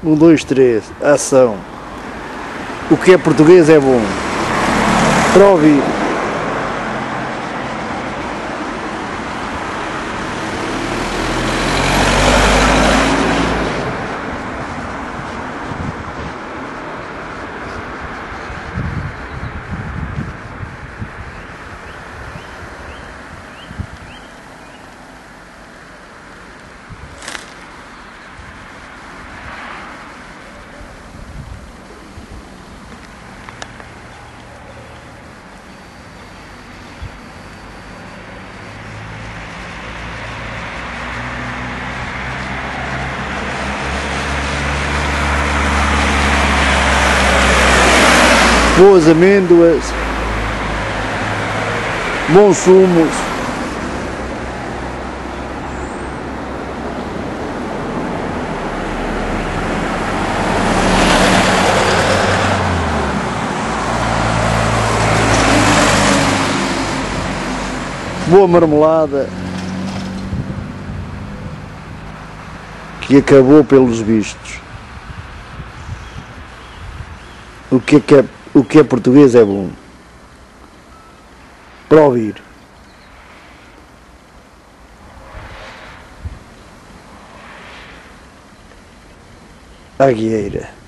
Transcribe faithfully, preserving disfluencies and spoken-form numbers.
Um, dois, três, ação. O que é português é bom. Para ouvir. Boas amêndoas, bons sumos, boa marmelada, que acabou pelos vistos. O que é que é O que é português é bom. Para ouvir. Aguieira.